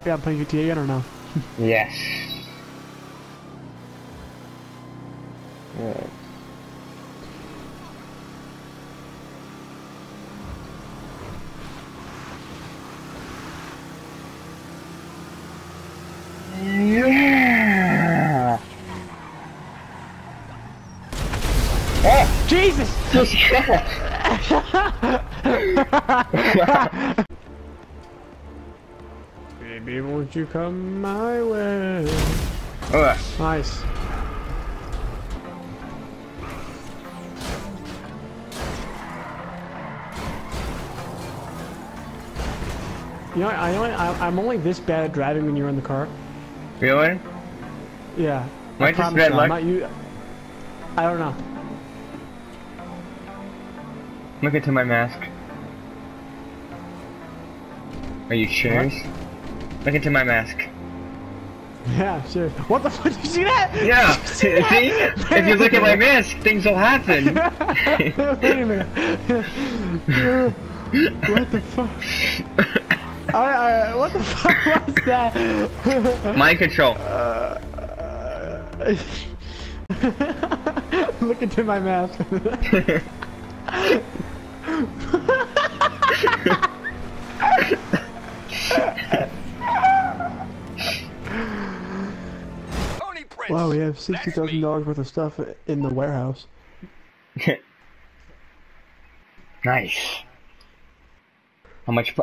Yeah, I'm playing GTA again or no? Yes. Yeah. Yeah. Oh, Jesus! Baby, won't you come my way? Ugh. Nice. You know, I'm only this bad at driving when you're in the car. Really? Yeah. Am I I just promise bad you, luck? I'm not you. I don't know. Look into my mask. Are you sure? What? Look into my mask. Yeah, sure. What the fuck? Did you see that? Yeah. Did you See? see that? If you look at my mask, things will happen. Wait a minute. What the fuck? What the fuck was that? Mind control. Look into my mask. Wow, we have $60,000 worth of stuff in the warehouse. Nice. How much?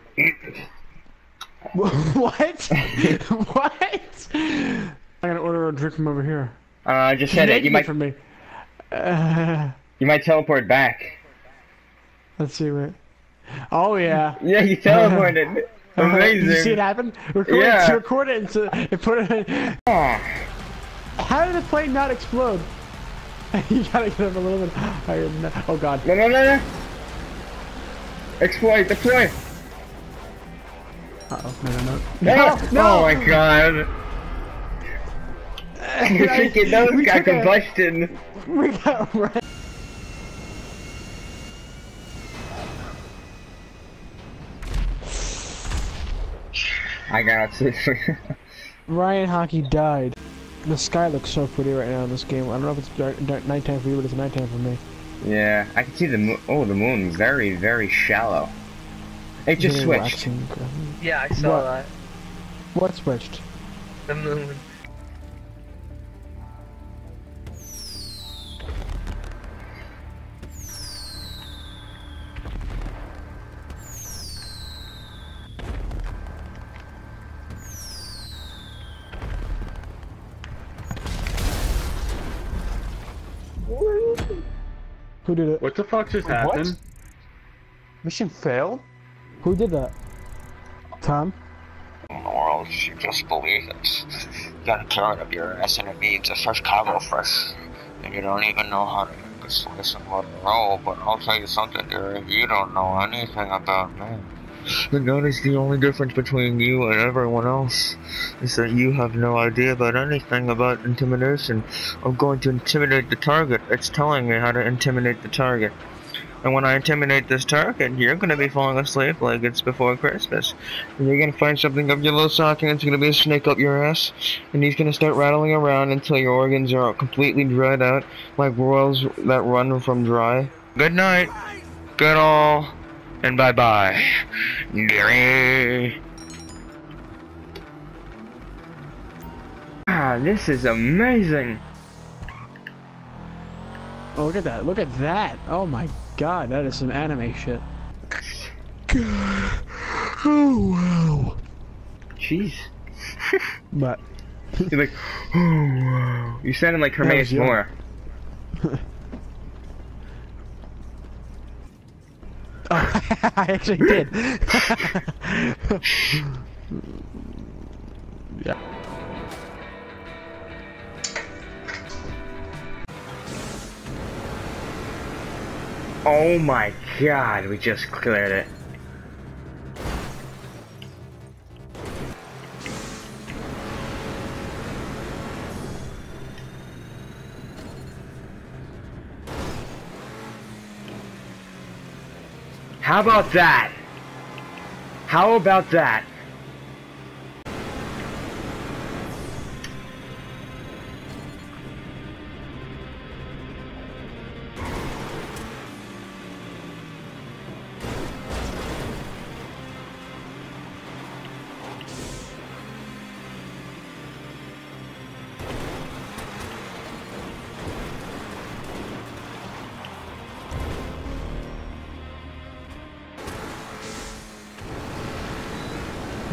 What? What? I'm gonna order a drink from over here. I just said it. You might. From me. You might teleport back. Let's see what. Oh yeah. Yeah, you teleported. Amazing. Did you see it happen? Yeah. Record it and put it in. Oh. How did the plane not explode? You gotta get up a little bit higher than that. Oh god. No, no, no, no. Exploit, deploy. Uh-oh, no. No! Oh my god. Your freaking nose got combustion. We got right. I got it. Ryan Hockey died. The sky looks so pretty right now in this game. I don't know if it's dark, nighttime for you, but it's nighttime for me. Yeah, I can see the moon. Oh, the moon, very, very shallow. It just switched. Yeah, I saw that. What switched? The moon. Who did it? What the fuck just happened? Mission failed? Who did that? Tom? Or else you just believe it. You gotta carry it up your ass and it needs a fresh cargo fresh. And you don't even know how to make a slice and let it roll, but I'll tell you something, Derek, you don't know anything about me. But notice the only difference between you and everyone else is that you have no idea about anything about intimidation. I'm going to intimidate the target. It's telling me how to intimidate the target. And when I intimidate this target, you're gonna be falling asleep like it's before Christmas. And you're gonna find something up your little socket and it's gonna be a snake up your ass. And he's gonna start rattling around until your organs are completely dried out, like wells that run from dry. Good night. Good all. And bye-bye. Gary. Ah, this is amazing. Oh, look at that. Look at that. Oh my god, that is some anime shit. God. Oh, wow. Jeez. But. You're like, oh, wow. You sounded like Hermes you. more. Oh, I actually did. Yeah. Oh my god, we just cleared it. How about that? How about that?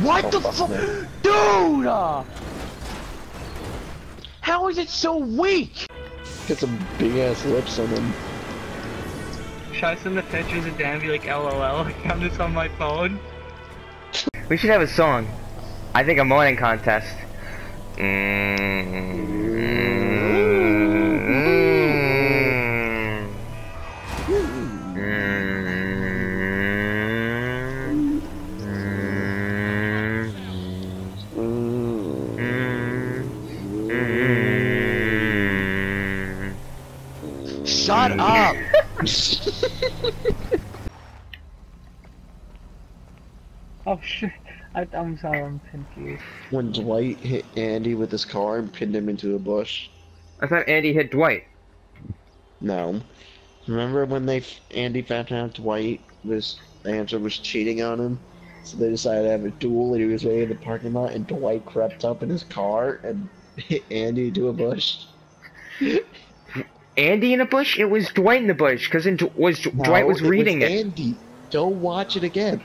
What the fuck, fuck? man. Dude! How is it so weak? Get some big ass lips on him. Should I send the pictures of Dan be like LOL? I found this on my phone. We should have a song. I think a morning contest. Shut up! Oh shit. I'm sorry, I'm confused. When Dwight hit Andy with his car and pinned him into a bush. I thought Andy hit Dwight. No. Remember when Andy found out Dwight Angela was cheating on him? So they decided to have a duel and he was waiting in the parking lot and Dwight crept up in his car and hit Andy into a bush. Andy in a bush? It was Dwight in the bush, because Dwight was reading it. Andy. Go watch it again.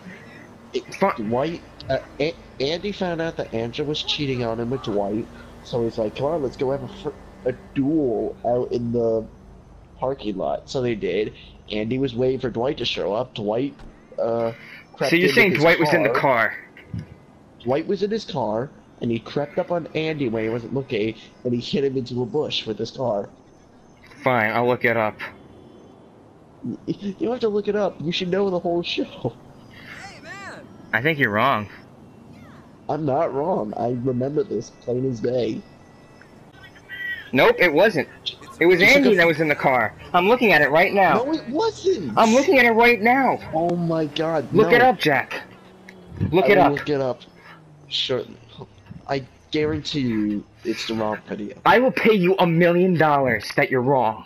Andy found out that Angela was cheating on him with Dwight, so he's like, come on, let's go have a duel out in the parking lot. So they did. Andy was waiting for Dwight to show up. Dwight, crept So you're in saying with his Dwight was in the car. car? Dwight was in his car, and he crept up on Andy when he wasn't looking, and he hit him into a bush with his car. Fine, I'll look it up. You don't have to look it up. You should know the whole show. I think you're wrong. I'm not wrong. I remember this plain as day. Nope, it wasn't. It was Just Andy look that was in the car. I'm looking at it right now. No, it wasn't. I'm looking at it right now. Oh my God! Look no. it up, Jack. Look I it will up. Look it up. Sure. I guarantee you, it's the wrong video. I will pay you $1 million that you're wrong.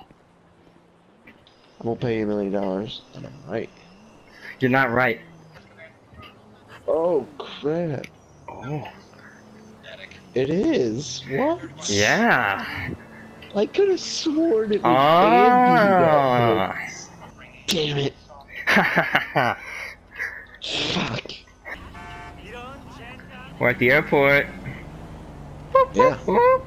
I will pay you $1 million. And I'm right. You're not right. Oh crap! Oh. It is. What? Yeah. I could have sworn it was Andy. Ah. Damn it! Fuck. We're at the airport. Yeah.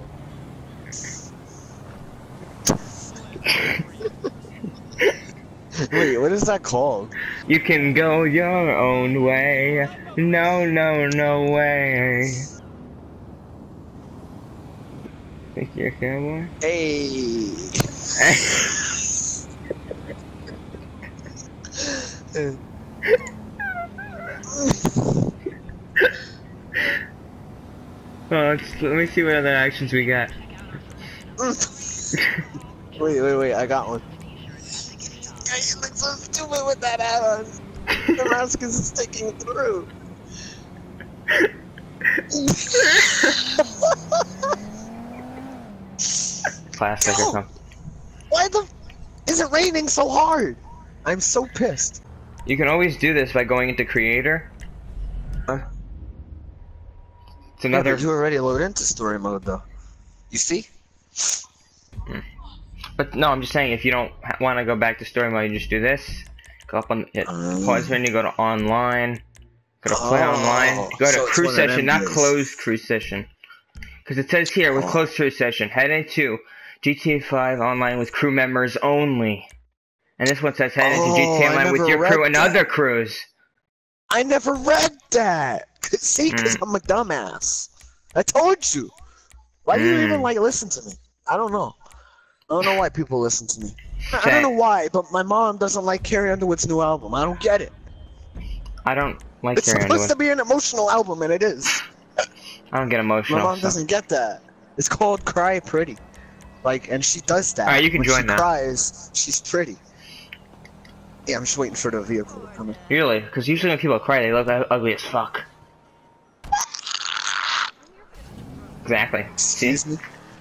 Wait, what is that called? You can go your own way. No, no, no way. Think you're a cowboy? Hey. Let me see what other actions we got. Wait, I got one. You look so stupid with that hat on. The mask is sticking through. Plastic or something. Why is it raining so hard? I'm so pissed. You can always do this by going into Creator. It's another. You already loaded into story mode though. You see? But no, I'm just saying if you don't want to go back to story mode, you just do this. Go up on hit pause menu, go to online, go to play online, go to so it's crew one of them session, not deals. closed crew session. Because it says here with closed crew session, head into GTA 5 online with crew members only. And this one says head into GTA I Online with never your crew read and that. other crews. I never read that. See, because I'm a dumbass. I told you. Why do you even listen to me? I don't know. I don't know why people listen to me. I don't know why, but my mom doesn't like Carrie Underwood's new album. I don't get it. I don't like It's Carrie supposed Underwood. to be an emotional album, and it is. I don't get emotional. My mom so- doesn't get that. It's called Cry Pretty. Like, and she does that. Alright, you can when join she now. cries, she's pretty. Yeah, I'm just waiting for the vehicle to come in. Really? Because usually when people cry, they look ugly as fuck. Exactly. See? Excuse me?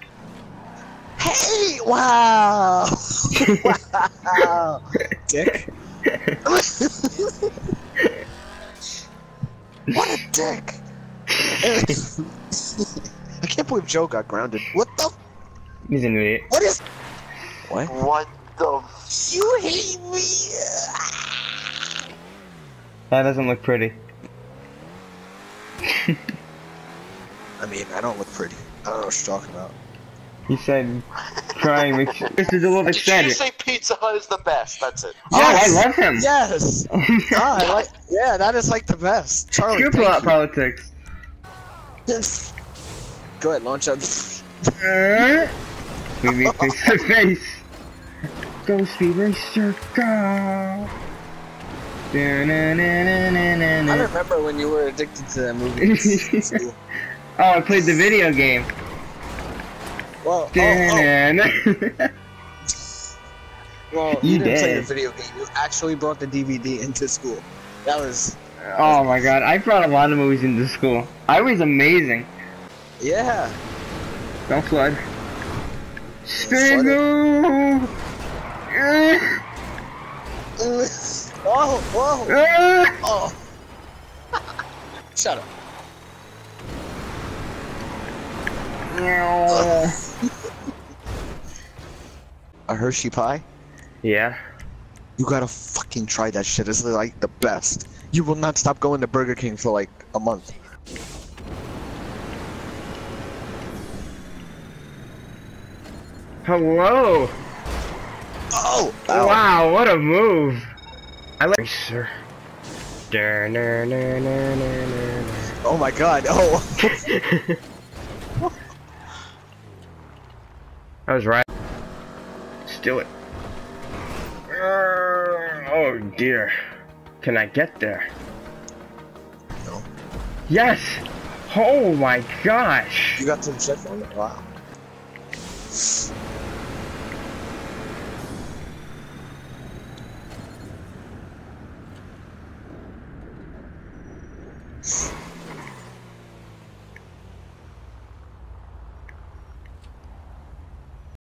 Hey! Wow! Wow! Dick. What a dick! I can't believe Joe got grounded. What the? He's an idiot. What is? What? What the? You hate me! That doesn't look pretty. I mean, I don't look pretty. I don't know what you're talking about. He said, trying to make sure. This is a little Did you extended. just say Pizza Hut is the best? That's it. Oh, I love him. Yes. I like. Yeah, that is like the best. Charlie, Screw thank you. politics. Go ahead, launch out. We meet face to face. Go Speed Racer, go! I remember when you were addicted to that movie. in school. Oh, I played the video game. Well, well, you You didn't play the did. video game. You actually brought the DVD into school. That was. Oh my god, I brought a lot of movies into school. I was amazing. Yeah. Don't flood. Flooded. Spingo! Whoa, whoa, oh. Shut up. A Hershey pie? Yeah. You gotta fucking try that shit. It's like the best. You will not stop going to Burger King for like a month. Hello! Oh! Ow. Wow, what a move! I like Racer. Oh my god, oh! I was right. Let's do it. Oh dear. Can I get there? No. Yes! Oh my gosh! You got some shit on it? Wow.